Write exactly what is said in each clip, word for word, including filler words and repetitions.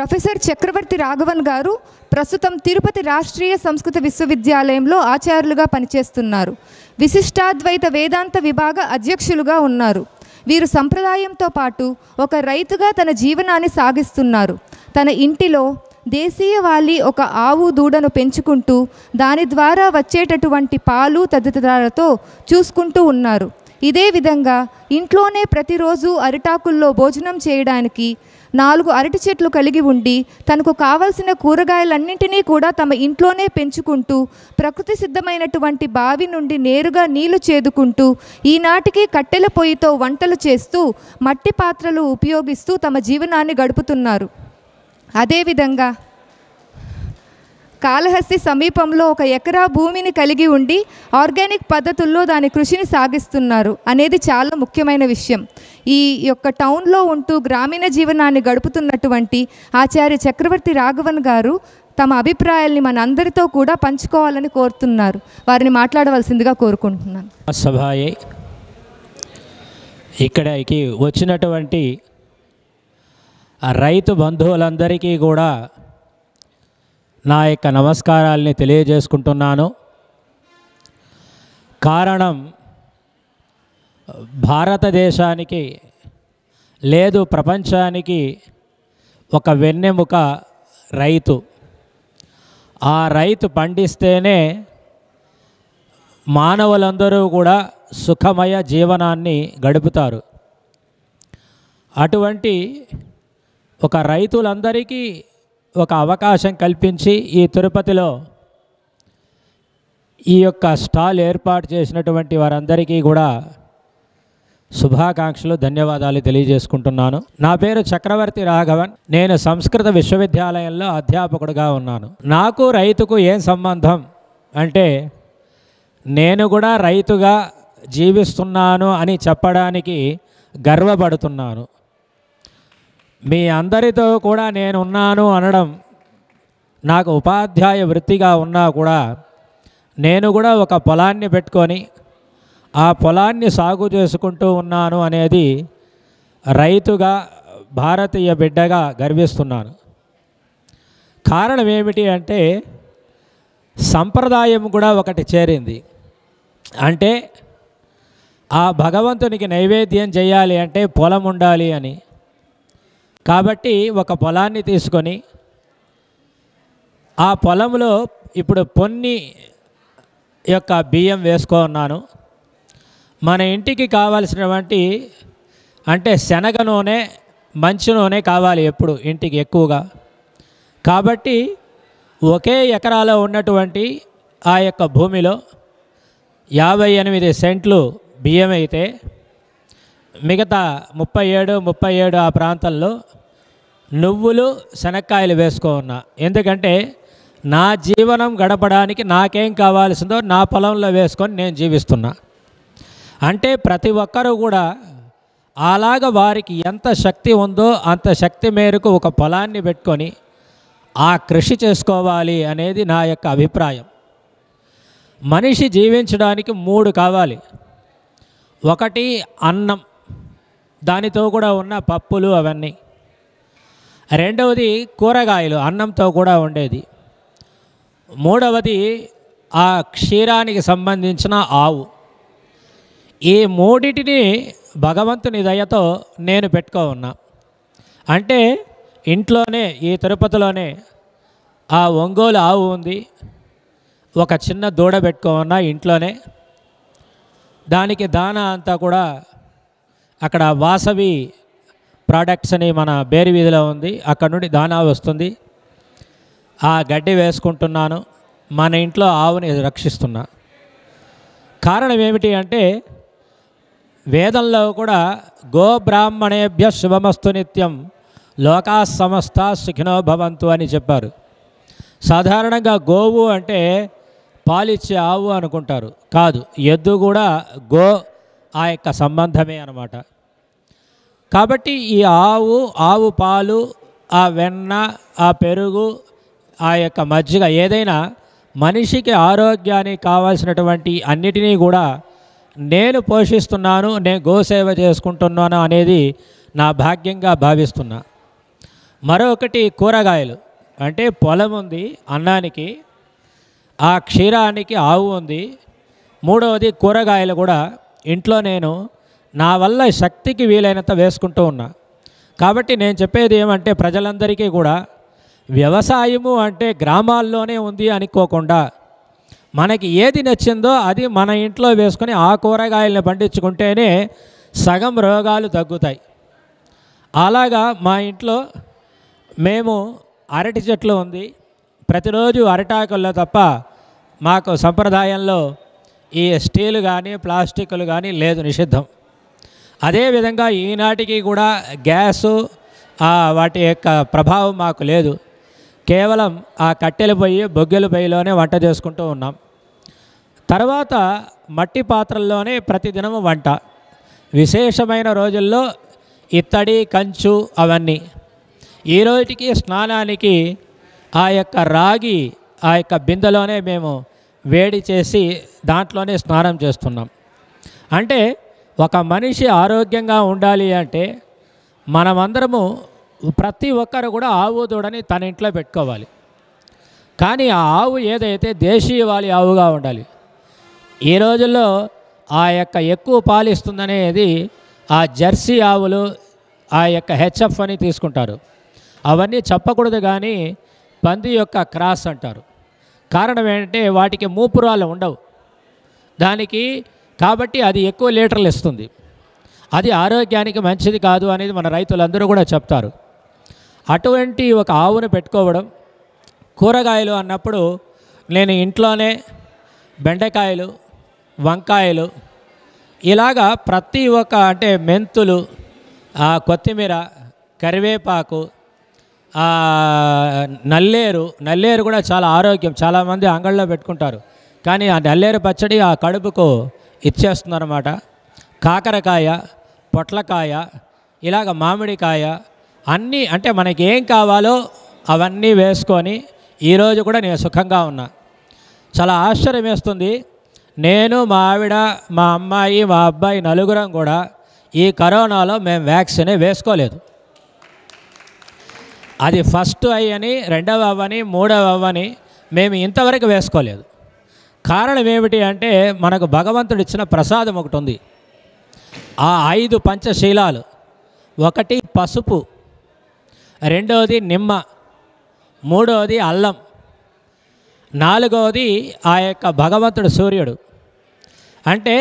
Professor చక్రవర్తి రాఘవన్ గారు ప్రస్తుతం తిరుపతి రాష్ట్రీయ సంస్కృత విశ్వవిద్యాలయంలో ఆచార్యులుగా పనిచేస్తున్నారు. విశిష్టాద్వైత వేదాంత విభాగ అధ్యక్షులుగా ఉన్నారు. వీరు సంప్రదాయంతో పాటు ఒక రైతుగా తన జీవనాన్ని సాగిస్తున్నారు. తన ఇంటిలో దేశీయవాలి ఒక ఆవు దూడను పెంచుకుంటూ దాని ద్వారా వచ్చేటటువంటి పాలు తదితరాలతో చూసుకుంటూ ఉన్నారు. ఇదే విధంగా ఇంట్లోనే ప్రతిరోజు అరిటాకుల్లో భోజనం చేయడానికి నాలుగు అరటి చెట్లు కలిగి ఉండి తనకు కావలసిన కూరగాయలన్నింటినీ కూడా తమ ఇంట్లోనే పెంచుకుంటూ ప్రకృతి సిద్ధమైనటువంటి బావి నుండి నేరుగా నీళ్లు చేదుకుంటూ ఈనాటికి కట్టెల పొయ్యితో వంటలు చేస్తూ మట్టి పాత్రలు ఉపయోగిస్తూ తమ జీవనాన్ని గడుపుతున్నారు. అదేవిధంగా కాళహస్తి సమీపంలో ఒక ఎకరా భూమిని కలిగి ఉండి ఆర్గానిక్ పద్ధతుల్లో దాని కృషిని సాగిస్తున్నారు అనేది చాలా ముఖ్యమైన విషయం. ఈ యొక్క టౌన్లో ఉంటూ గ్రామీణ జీవనాన్ని గడుపుతున్నటువంటి ఆచార్య చక్రవర్తి రాఘవన్ గారు తమ అభిప్రాయాల్ని మనందరితో కూడా పంచుకోవాలని కోరుతున్నారు. వారిని మాట్లాడవలసిందిగా కోరుకుంటున్నాను. సభాయే ఇక్కడికి వచ్చినటువంటి రైతు బంధువులందరికీ కూడా నా యొక్క నమస్కారాలని తెలియజేసుకుంటున్నాను. కారణం భారతదేశానికి లేదు ప్రపంచానికి ఒక వెన్నెముక రైతు. ఆ రైతు పండిస్తేనే మానవులందరూ కూడా సుఖమయ జీవనాన్ని గడుపుతారు. అటువంటి ఒక రైతులందరికీ ఒక అవకాశం కల్పించి ఈ తిరుపతిలో ఈ యొక్క స్టాల్ ఏర్పాటు చేసినటువంటి వారందరికీ కూడా శుభాకాంక్షలు, ధన్యవాదాలు తెలియజేసుకుంటున్నాను. నా పేరు చక్రవర్తి రాఘవన్. నేను సంస్కృత విశ్వవిద్యాలయంలో అధ్యాపకుడిగా ఉన్నాను. నాకు రైతుకు ఏం సంబంధం అంటే, నేను కూడా రైతుగా జీవిస్తున్నాను అని చెప్పడానికి గర్వపడుతున్నాను. మీ అందరితో కూడా నేను ఉన్నాను అనడం, నాకు ఉపాధ్యాయ వృత్తిగా ఉన్నా కూడా నేను కూడా ఒక పొలాన్ని పెట్టుకొని ఆ పొలాన్ని సాగు చేసుకుంటూ ఉన్నాను అనేది రైతుగా, భారతీయ బిడ్డగా గర్విస్తున్నాను. కారణం ఏమిటి అంటే, సంప్రదాయం కూడా ఒకటి చేరింది. అంటే ఆ భగవంతునికి నైవేద్యం చేయాలి అంటే పొలం ఉండాలి అని. కాబట్టి ఒక పొలాన్ని తీసుకొని ఆ పొలంలో ఇప్పుడు పొన్ని యొక్క బియ్యం వేసుకున్నాను. మన ఇంటికి కావాల్సినటువంటి అంటే శనగ నూనె, మంచి నూనె కావాలి ఎప్పుడు ఇంటికి ఎక్కువగా. కాబట్టి ఒకే ఎకరాలో ఉన్నటువంటి ఆ యొక్క భూమిలో యాభై ఎనిమిది సెంట్లు బియ్యం అయితే మిగతా ముప్పై ఏడు ముప్పై ఏడు ఆ ప్రాంతంలో నువ్వులు, శనక్కాయలు వేసుకో ఉన్నా. ఎందుకంటే నా జీవనం గడపడానికి నాకేం కావాల్సిందో నా పొలంలో వేసుకొని నేను జీవిస్తున్నా. అంటే ప్రతి ఒక్కరూ కూడా అలాగ వారికి ఎంత శక్తి ఉందో అంత శక్తి మేరకు ఒక పొలాన్ని పెట్టుకొని ఆ కృషి చేసుకోవాలి అనేది నా యొక్క అభిప్రాయం. మనిషి జీవించడానికి మూడు కావాలి. ఒకటి అన్నం, దానితో కూడా ఉన్న పప్పులు అవన్నీ. రెండవది కూరగాయలు, అన్నంతో కూడా ఉండేది. మూడవది ఆ క్షీరానికి సంబంధించిన ఆవు. ఈ మూడిటిని భగవంతుని దయతో నేను పెట్టుకో ఉన్నా. అంటే ఇంట్లోనే ఈ తిరుపతిలోనే ఆ ఒంగోలు ఆవు ఉంది. ఒక చిన్న దూడ పెట్టుకో ఉన్నా ఇంట్లోనే. దానికి దానా అంతా కూడా అక్కడ వాసవి ప్రోడక్ట్స్ అని మన బేరి వీధిలో ఉంది, అక్కడ నుండి దానా వస్తుంది. ఆ గడ్డి వేసుకుంటున్నాను. మన ఇంట్లో ఆవుని రక్షిస్తున్నా. కారణం ఏమిటి అంటే, వేదంలో కూడా గోబ్రాహ్మణేభ్య శుభమస్తు నిత్యం లోకా సమస్త సుఖినో భవంతు అని చెప్పారు. సాధారణంగా గోవు అంటే పాలిచ్చే ఆవు అనుకుంటారు. కాదు, ఎద్దు కూడా గో ఆ యొక్క సంబంధమే అన్నమాట. కాబట్టి ఈ ఆవు, ఆవు పాలు, ఆ వెన్న, ఆ పెరుగు, ఆ యొక్క మజ్జిగ ఏదైనా మనిషికి ఆరోగ్యానికి కావాల్సినటువంటి అన్నిటినీ కూడా నేను పోషిస్తున్నాను, నేను గోసేవ చేసుకుంటున్నాను అనేది నా భాగ్యంగా భావిస్తున్నా. మరొకటి కూరగాయలు, అంటే పొలం ఉంది అన్నానికి, ఆ క్షీరానికి ఆవు ఉంది. మూడవది కూరగాయలు కూడా ఇంట్లో నేను నా వల్ల శక్తికి వీలైనంత వేసుకుంటూ ఉన్నా. కాబట్టి నేను చెప్పేది ఏమంటే ప్రజలందరికీ కూడా వ్యవసాయము అంటే గ్రామాల్లోనే ఉంది అనుకోకుండా మనకి ఏది నచ్చిందో అది మన ఇంట్లో వేసుకొని ఆ కూరగాయలను పండించుకుంటేనే సగం రోగాలు తగ్గుతాయి. అలాగా మా ఇంట్లో మేము అరటి చెట్లు ఉంది. ప్రతిరోజు అరిటాకుల్లో తప్ప మాకు సంప్రదాయంలో ఈ స్టీలు కానీ ప్లాస్టిక్లు కానీ లేదు, నిషిద్ధం. అదేవిధంగా ఈనాటికి కూడా గ్యాసు వాటి యొక్క ప్రభావం మాకు లేదు. కేవలం ఆ కట్టెల పొయ్యి బొగ్గెల పొయ్యిలోనే వంట చేసుకుంటూ ఉన్నాం. తర్వాత మట్టి పాత్రల్లోనే ప్రతిదినము వంట. విశేషమైన రోజుల్లో ఇత్తడి కంచు అవన్నీ. ఈ రోజుకి స్నానానికి ఆ యొక్క రాగి ఆ యొక్క బిందెలోనే మేము వేడి చేసి దాంట్లోనే స్నానం చేస్తున్నాం. అంటే ఒక మనిషి ఆరోగ్యంగా ఉండాలి అంటే మనమందరము ప్రతి ఒక్కరు కూడా ఆవు దూడని తన ఇంట్లో పెట్టుకోవాలి. కానీ ఆ ఆవు ఏదైతే దేశీయవాళి ఆవుగా ఉండాలి. ఈ రోజుల్లో ఆ యొక్క ఎక్కువ పాలు ఇస్తుందనేది ఆ జెర్సీ ఆవులు ఆ యొక్క హెచ్ఎఫ్ అని తీసుకుంటారు. అవన్నీ చెప్పకూడదు, కానీ పంది యొక్క క్రాస్ అంటారు. కారణం ఏంటంటే వాటికి మూపురాలు ఉండవు దానికి, కాబట్టి అది ఎక్కువ లీటర్లు ఇస్తుంది. అది ఆరోగ్యానికి మంచిది కాదు అనేది మన రైతులందరూ కూడా చెప్తారు. అటువంటి ఒక ఆవును పెట్టుకోవడం. కూరగాయలు అన్నప్పుడు నేను ఇంట్లోనే బెండకాయలు, వంకాయలు, ఇలాగా ప్రతి ఒక్క అంటే మెంతులు, కొత్తిమీర, కరివేపాకు, నల్లేరు నల్లేరు కూడా చాలా ఆరోగ్యం. చాలామంది అంగళ్ళలో పెట్టుకుంటారు, కానీ ఆ నల్లేరు పచ్చడి ఆ కడుపుకు ఇచ్చేస్తుందన్నమాట. కాకరకాయ, పొట్లకాయ, ఇలాగ మామిడికాయ, అన్నీ అంటే మనకి ఏం కావాలో అవన్నీ వేసుకొని ఈరోజు కూడా నేను సుఖంగా ఉన్నా. చాలా ఆశ్చర్యం వేస్తుంది. నేను, మా ఆవిడ, మా అమ్మాయి, మా అబ్బాయి నలుగురం కూడా ఈ కరోనాలో మేము వ్యాక్సినే వేసుకోలేదు. అది ఫస్ట్ అయ్యని, రెండవ అవ్వని, మూడవ అవ్వని మేము ఇంతవరకు వేసుకోలేదు. కారణం ఏమిటి అంటే మనకు భగవంతుడు ఇచ్చిన ప్రసాదం ఒకటి ఉంది. ఆ ఐదు పంచశీలాలు, ఒకటి పసుపు, రెండవది నిమ్మ, మూడవది అల్లం, నాలుగవది ఆ యొక్క భగవంతుడు సూర్యుడు, అంటే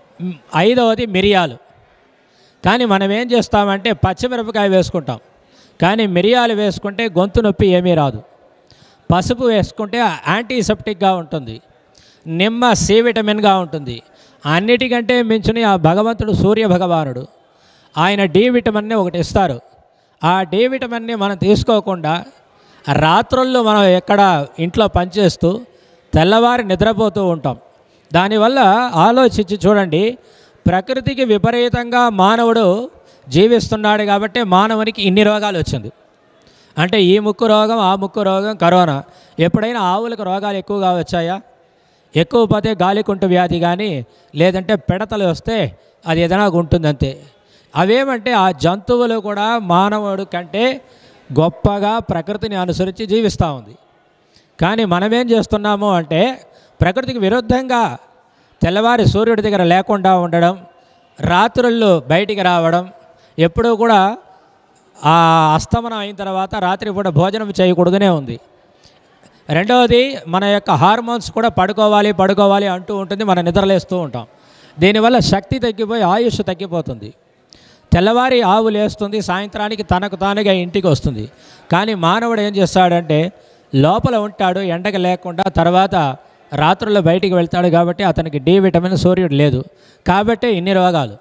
ఐదవది మిరియాలు. కానీ మనం ఏం చేస్తామంటే పచ్చిమిరపకాయ వేసుకుంటాం, కానీ మిరియాలు వేసుకుంటే గొంతు నొప్పి ఏమీ రాదు. పసుపు వేసుకుంటే యాంటీసెప్టిక్గా ఉంటుంది. నిమ్మ సి విటమిన్గా ఉంటుంది. అన్నిటికంటే మించిన ఆ భగవంతుడు సూర్య భగవానుడు, ఆయన డి విటమిన్ని ఒకటి ఇస్తారు. ఆ డి విటమిన్ని మనం తీసుకోకుండా రాత్రుల్లో మనం ఎక్కడ ఇంట్లో పనిచేస్తూ తెల్లవారి నిద్రపోతూ ఉంటాం. దానివల్ల ఆలోచించి చూడండి, ప్రకృతికి విపరీతంగా మానవుడు జీవిస్తున్నాడు కాబట్టి మానవునికి ఇన్ని రోగాలు వచ్చింది. అంటే ఈ ముక్కు రోగం, ఆ ముక్కు రోగం, కరోనా. ఎప్పుడైనా ఆవులకు రోగాలు ఎక్కువగా వచ్చాయా? ఎక్కువ పోతే గాలికుంటు వ్యాధి కానీ, లేదంటే పిడతలు వస్తే అది ఏదైనా ఉంటుందంతే. అవేమంటే ఆ జంతువులు కూడా మానవుడు కంటే గొప్పగా ప్రకృతిని అనుసరించి జీవిస్తూ ఉంది. కానీ మనమేం చేస్తున్నాము అంటే ప్రకృతికి విరుద్ధంగా తెల్లవారి సూర్యుడి దగ్గర లేకుండా ఉండడం, రాత్రుల్లో బయటికి రావడం, ఎప్పుడూ కూడా ఆ అస్తమనం అయిన తర్వాత రాత్రిపూట భోజనం చేయకూడదనే ఉంది. రెండవది, మన యొక్క హార్మోన్స్ కూడా పడుకోవాలి పడుకోవాలి అంటూ ఉంటుంది, మనం నిద్రలేస్తూ ఉంటాం. దీనివల్ల శక్తి తగ్గిపోయి ఆయుష్ తగ్గిపోతుంది. తెల్లవారి ఆవు లేస్తుంది, సాయంత్రానికి తనకు తానుగా ఇంటికి వస్తుంది. కానీ మానవుడు ఏం చేస్తాడంటే లోపల ఉంటాడు ఎండకు లేకుండా, తర్వాత రాత్రుల్లో బయటికి వెళ్తాడు కాబట్టి అతనికి డి విటమిన్ సూర్యుడు లేదు, కాబట్టి ఇన్ని రోగాలు.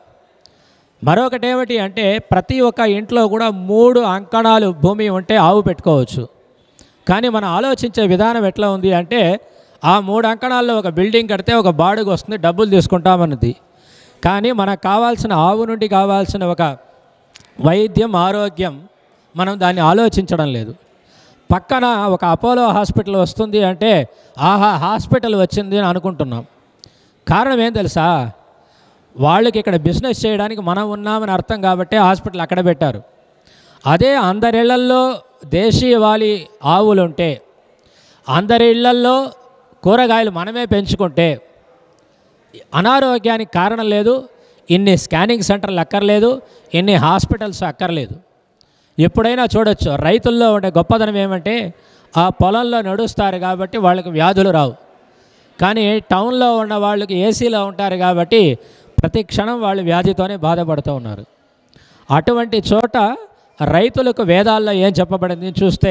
మరొకటి ఏమిటి అంటే ప్రతి ఒక్క ఇంట్లో కూడా మూడు అంకణాలు భూమి ఉంటే ఆవు పెట్టుకోవచ్చు. కానీ మనం ఆలోచించే విధానం ఎట్లా ఉంది అంటే ఆ మూడు అంకణాల్లో ఒక బిల్డింగ్ కడితే ఒక బాడుగు వస్తుంది, డబ్బులు తీసుకుంటామన్నది. కానీ మనకు కావాల్సిన ఆవు నుండి కావాల్సిన ఒక వైద్యం, ఆరోగ్యం మనం దాన్ని ఆలోచించడం లేదు. పక్కన ఒక అపోలో హాస్పిటల్ వస్తుంది అంటే ఆహా హాస్పిటల్ వచ్చింది అని అనుకుంటున్నాం. కారణం ఏం తెలుసా? వాళ్ళకి ఇక్కడ బిజినెస్ చేయడానికి మనం ఉన్నామని అర్థం కాబట్టి హాస్పిటల్ అక్కడ పెట్టారు. అదే అందరిళ్లల్లో దేశీయవాలి ఆవులుంటే, అందరి ఇళ్లల్లో కూరగాయలు మనమే పెంచుకుంటే అనారోగ్యానికి కారణం లేదు. ఇన్ని స్కానింగ్ సెంటర్లు అక్కర్లేదు, ఇన్ని హాస్పిటల్స్ అక్కర్లేదు. ఎప్పుడైనా చూడొచ్చు, రైతుల్లో ఉండే గొప్పదనం ఏమంటే ఆ పొలంలో నడుస్తారు కాబట్టి వాళ్ళకి వ్యాధులు రావు. కానీ టౌన్లో ఉన్న వాళ్ళకి ఏసీలో ఉంటారు కాబట్టి ప్రతి క్షణం వాళ్ళు వ్యాధితోనే బాధపడుతూ ఉన్నారు. అటువంటి చోట రైతులకు వేదాల్లో ఏం చెప్పబడింది చూస్తే,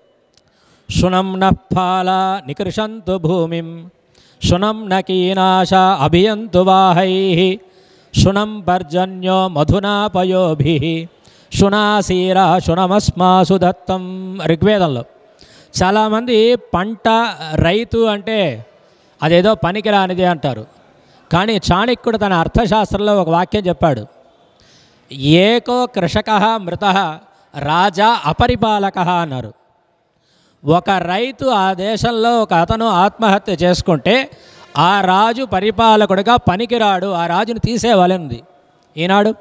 శునం నఫాల నికృషంతు భూమిం శునం నకీనాశ అభియంతు వాహై శునం పర్జన్యో మధునాపయోభి శునాశీర శునమస్మాసు దత్తం. ఋగ్వేదంలో చాలామంది పంట రైతు అంటే అదేదో పనికిరానిదే అంటారు. కానీ చాణక్యుడు తన అర్థశాస్త్రంలో ఒక వాక్యం చెప్పాడు, ఏకో కృషక మృత రాజా అపరిపాలక అన్నారు. ఒక రైతు ఆ దేశంలో ఒక అతను ఆత్మహత్య చేసుకుంటే ఆ రాజు పరిపాలకుడిగా పనికిరాడు, ఆ రాజును తీసేవాలనుంది. ఈనాడు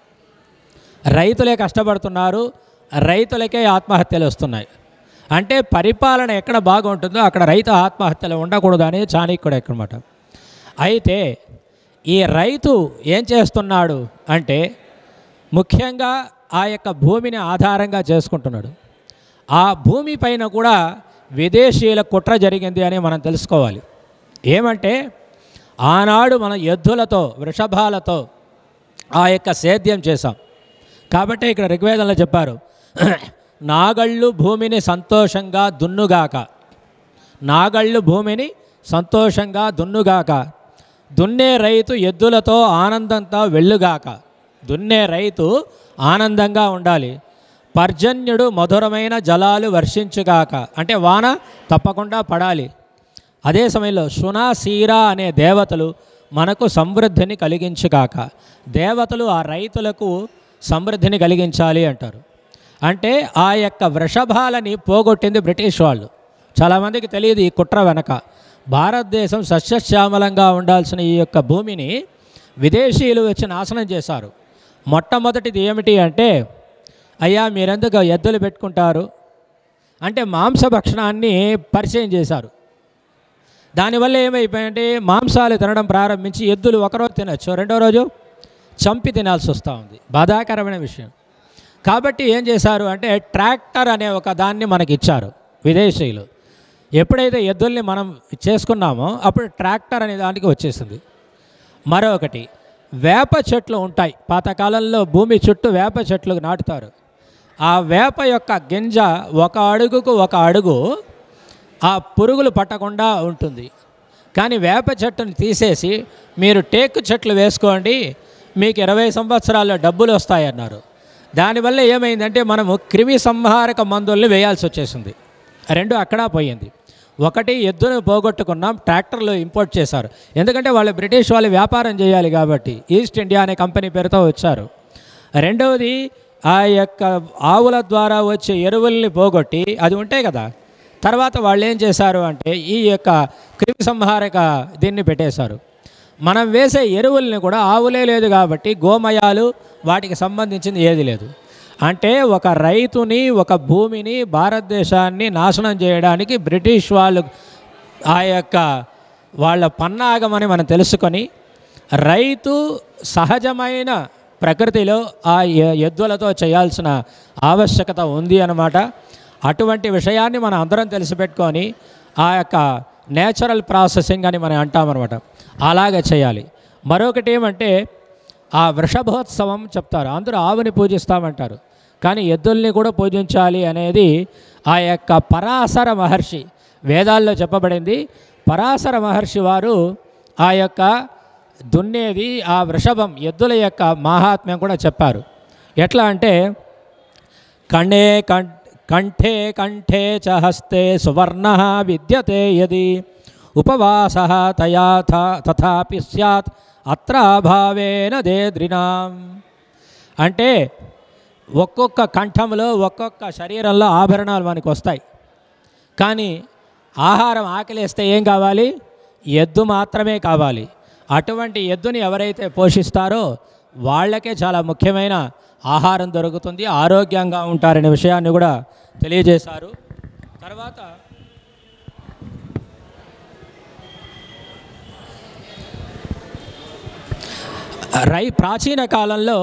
రైతులే కష్టపడుతున్నారు, రైతులకే ఆత్మహత్యలు వస్తున్నాయి. అంటే పరిపాలన ఎక్కడ బాగుంటుందో అక్కడ రైతు ఆత్మహత్యలు ఉండకూడదు అనేది చాణక్యుడు అన్నమాట. అయితే ఈ రైతు ఏం చేస్తున్నాడు అంటే ముఖ్యంగా ఆ యొక్క భూమిని ఆధారంగా చేసుకుంటున్నాడు. ఆ భూమి పైన కూడా విదేశీయుల కుట్ర జరిగింది అని మనం తెలుసుకోవాలి. ఏమంటే ఆనాడు మన ఎద్దులతో వృషభాలతో ఆ యొక్క సేద్యం చేశాం కాబట్టి ఇక్కడ ఋగ్వేదంలో చెప్పారు, నాగళ్ళు భూమిని సంతోషంగా దున్నుగాక, నాగళ్ళు భూమిని సంతోషంగా దున్నుగాక, దున్నే రైతు ఎద్దులతో ఆనందంతో వెళ్ళుగాక. దున్నే రైతు ఆనందంగా ఉండాలి. పర్జన్యుడు మధురమైన జలాలు వర్షించుగాక, అంటే వాన తప్పకుండా పడాలి. అదే సమయంలో శునాశీర అనే దేవతలు మనకు సమృద్ధిని కలిగించుగాక. దేవతలు ఆ రైతులకు సమృద్ధిని కలిగించాలి అంటారు. అంటే ఆ యొక్క వృషభాలని పోగొట్టింది బ్రిటిష్ వాళ్ళు. చాలామందికి తెలియదు ఈ కుట్ర వెనక. భారతదేశం సస్యశ్యామలంగా ఉండాల్సిన ఈ యొక్క భూమిని విదేశీయులు వచ్చి నాశనం చేశారు. మొట్టమొదటిది ఏమిటి అంటే, అయ్యా మీరెందుకు ఎద్దులు పెట్టుకుంటారు అంటే మాంసభక్షణాన్ని పరిచయం చేశారు. దానివల్ల ఏమైపోయిందంటే మాంసాలు తినడం ప్రారంభించి ఎద్దులు ఒకరోజు తినచ్చు, రెండో రోజు చంపి తినాల్సి వస్తూ ఉంది. బాధాకరమైన విషయం. కాబట్టి ఏం చేశారు అంటే ట్రాక్టర్ అనే ఒక దాన్ని మనకి ఇచ్చారు విదేశీయులు. ఎప్పుడైతే ఎద్దుల్ని మనం చేసుకున్నామో అప్పుడు ట్రాక్టర్ అనే దానికి వచ్చేసింది. మరొకటి వేప చెట్లు ఉంటాయి. పాతకాలంలో భూమి చుట్టూ వేప చెట్లు నాటుతారు. ఆ వేప యొక్క గింజ ఒక అడుగుకు ఒక అడుగు ఆ పురుగులు పట్టకుండా ఉంటుంది. కానీ వేప చెట్టుని తీసేసి మీరు టేకు చెట్లు వేసుకోండి, మీకు ఇరవై సంవత్సరాల్లో డబ్బులు వస్తాయన్నారు. దానివల్ల ఏమైందంటే మనము క్రిమి సంహారక మందుల్ని వేయాల్సి వచ్చేసింది. రెండు అక్కడ పోయింది. ఒకటి ఎద్దును పోగొట్టుకున్నాం, ట్రాక్టర్లు ఇంపోర్ట్ చేశారు. ఎందుకంటే వాళ్ళు బ్రిటిష్ వాళ్ళు వ్యాపారం చేయాలి కాబట్టి ఈస్ట్ ఇండియా అనే కంపెనీ పేరుతో వచ్చారు. రెండవది ఆ యొక్క ఆవుల ద్వారా వచ్చే ఎరువుల్ని పోగొట్టి అది ఉంటాయి కదా, తర్వాత వాళ్ళు ఏం చేశారు అంటే ఈ యొక్క క్రిమి సంహారక దీన్ని పెట్టేశారు. మనం వేసే ఎరువుల్ని కూడా ఆవులే లేదు కాబట్టి గోమయాలు వాటికి సంబంధించింది ఏది లేదు. అంటే ఒక రైతుని ఒక భూమిని భారతదేశాన్ని నాశనం చేయడానికి బ్రిటిష్ వాళ్ళు ఆ యొక్క వాళ్ళ పన్నాగమని మనం తెలుసుకొని రైతు సహజమైన ప్రకృతిలో ఆ ఎద్దులతో చేయాల్సిన ఆవశ్యకత ఉంది అన్నమాట. అటువంటి విషయాన్ని మనం అందరం తెలిసిపెట్టుకొని ఆ యొక్క నేచురల్ ప్రాసెసింగ్ అని మనం అంటామన్నమాట, అలాగే చేయాలి. మరొకటి ఏమంటే ఆ వృషభోత్సవం చెప్తారు. అందరూ ఆవుని పూజిస్తామంటారు, కానీ ఎద్దుల్ని కూడా పూజించాలి అనేది ఆ యొక్క పరాశర మహర్షి వేదాల్లో చెప్పబడింది. పరాశర మహర్షి వారు ఆ యొక్క దున్నేది ఆ వృషభం ఎద్దుల యొక్క మహాత్మ్యం కూడా చెప్పారు. ఎట్లా అంటే కణే కం కంఠే కంఠే చ హస్తే సువర్ణ విద్యతే యది ఉపవాస తయా తథాపి స్యాత్ అత్రాభావేన దేద్రినాం. అంటే ఒక్కొక్క కంఠంలో ఒక్కొక్క శరీరంలో ఆభరణాలు మనకు వస్తాయి, కానీ ఆహారం ఆకలిస్తే ఏం కావాలి? ఎద్దు మాత్రమే కావాలి. అటువంటి ఎద్దుని ఎవరైతే పోషిస్తారో వాళ్ళకే చాలా ముఖ్యమైన ఆహారం దొరుకుతుంది, ఆరోగ్యంగా ఉంటారనే విషయాన్ని కూడా తెలియజేశారు. తర్వాత రై ప్రాచీన కాలంలో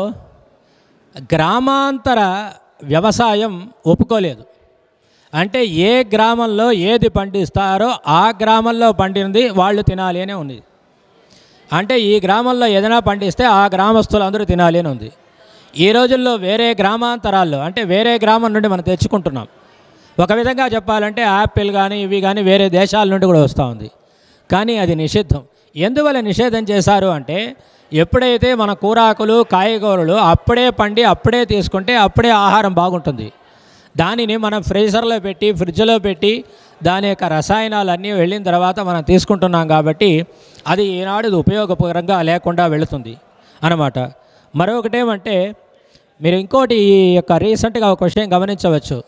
గ్రామాంతర వ్యవసాయం ఒప్పుకోలేదు. అంటే ఏ గ్రామంలో ఏది పండిస్తారో ఆ గ్రామంలో పండినది వాళ్ళు తినాలి అనే ఉంది. అంటే ఈ గ్రామంలో ఏదైనా పండిస్తే ఆ గ్రామస్తులు అందరూ తినాలి అని ఉంది. ఈ రోజుల్లో వేరే గ్రామాంతరాల్లో అంటే వేరే గ్రామం నుండి మనం తెచ్చుకుంటున్నాం. ఒక విధంగా చెప్పాలంటే యాపిల్ కానీ ఇవి కానీ వేరే దేశాల నుండి కూడా వస్తూ ఉంది. కానీ అది నిషిద్ధం. ఎందువల్ల నిషేధం చేశారు అంటే ఎప్పుడైతే మన కూరాకులు కాయగూరలు అప్పుడే పండి అప్పుడే తీసుకుంటే అప్పుడే ఆహారం బాగుంటుంది. దానిని మనం ఫ్రీజర్లో పెట్టి ఫ్రిడ్జ్లో పెట్టి దాని యొక్క రసాయనాలన్నీ వెళ్ళిన తర్వాత మనం తీసుకుంటున్నాం కాబట్టి అది ఈనాడు ఉపయోగకరంగా లేకుండా వెళుతుంది అన్నమాట. మరొకటేమంటే మీరు ఇంకోటి ఈ యొక్క రీసెంట్గా ఒక విషయం గమనించవచ్చు.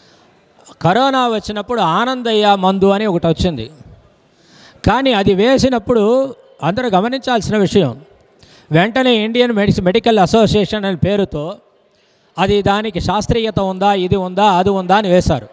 కరోనా వచ్చినప్పుడు ఆనందయ్య మందు అని ఒకటి వచ్చింది. కానీ అది వేసినప్పుడు అందరూ గమనించాల్సిన విషయం, వెంటనే ఇండియన్ మెడిసి మెడికల్ అసోసియేషన్ అనే పేరుతో అది దానికి శాస్త్రీయత ఉందా, ఇది ఉందా, అది ఉందా అని వేశారు.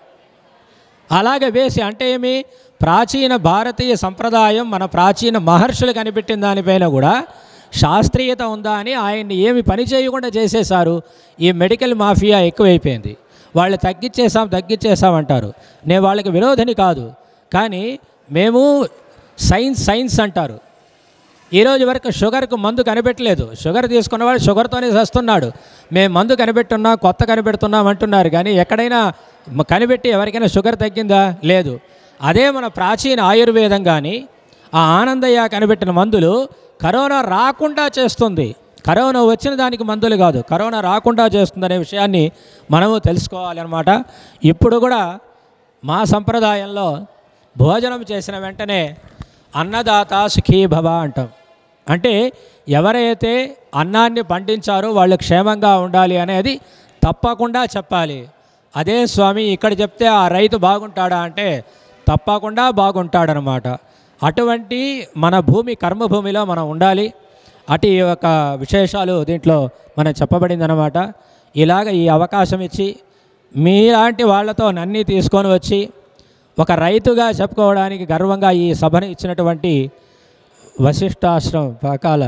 అలాగే వేసి అంటే ఏమి, ప్రాచీన భారతీయ సంప్రదాయం మన ప్రాచీన మహర్షులు కనిపెట్టిన దానిపైన కూడా శాస్త్రీయత ఉందా అని ఆయన్ని ఏమి పని చేయకుండా చేసేశారు. ఈ మెడికల్ మాఫియా ఎక్కువైపోయింది. వాళ్ళు తగ్గించేసాం తగ్గించేసాం అంటారు. నేను వాళ్ళకి విరోధిని కాదు, కానీ మేము సైన్స్ సైన్స్ అంటారు. ఈరోజు వరకు షుగర్కు మందు కనిపెట్టలేదు. షుగర్ తీసుకున్నవాడు షుగర్తోనే వస్తున్నాడు. మేము మందు కనిపెట్టున్నాం, కొత్త కనిపెడుతున్నాం అంటున్నారు. కానీ ఎక్కడైనా కనిపెట్టి ఎవరికైనా షుగర్ తగ్గిందా? లేదు. అదే మన ప్రాచీన ఆయుర్వేదం కానీ ఆ ఆనందయ్య కనిపెట్టిన మందులు కరోనా రాకుండా చేస్తుంది. కరోనా వచ్చిన దానికి మందులు కాదు, కరోనా రాకుండా చేస్తుందనే విషయాన్ని మనము తెలుసుకోవాలి అన్నమాట. ఇప్పుడు కూడా మా సంప్రదాయంలో భోజనం చేసిన వెంటనే అన్నదాత సుఖీభవ అంటాం. అంటే ఎవరైతే అన్నాన్ని పండించారో వాళ్ళు క్షేమంగా ఉండాలి అనేది తప్పకుండా చెప్పాలి. అదే స్వామి ఇక్కడ చెప్తే ఆ రైతు బాగుంటాడా అంటే తప్పకుండా బాగుంటాడనమాట. అటువంటి మన భూమి కర్మభూమిలో మనం ఉండాలి. అటు యొక్క విశేషాలు దీంట్లో మనం చెప్పబడిందనమాట. ఇలాగ ఈ అవకాశం ఇచ్చి మీలాంటి వాళ్ళతో నన్నీ తీసుకొని వచ్చి ఒక రైతుగా చెప్పుకోవడానికి గర్వంగా ఈ సభను ఇచ్చినటువంటి వశిష్ఠాశ్రమం పాకాల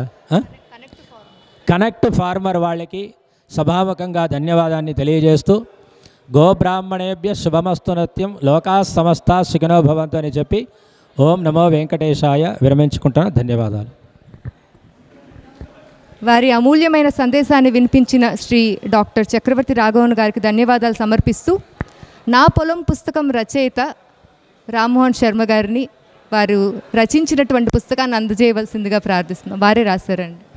కనెక్ట్ ఫార్మర్ వాళ్ళకి సభాముఖంగా ధన్యవాదాన్ని తెలియజేస్తూ గోబ్రాహ్మణేభ్య శుభమస్తు నిత్యం లోకా సమస్త సుఖినో భవంతు అని చెప్పి ఓం నమో వెంకటేశాయ విరమించుకుంటాను. ధన్యవాదాలు. వారి అమూల్యమైన సందేశాన్ని వినిపించిన శ్రీ డాక్టర్ చక్రవర్తి రాఘవన్ గారికి ధన్యవాదాలు సమర్పిస్తూ నా పొలం పుస్తకం రచయిత రామ్మోహన్ శర్మ గారిని వారు రచించినటువంటి పుస్తకాన్ని అందజేయవలసిందిగా ప్రార్థిస్తున్నాం. వారే రాశారండి.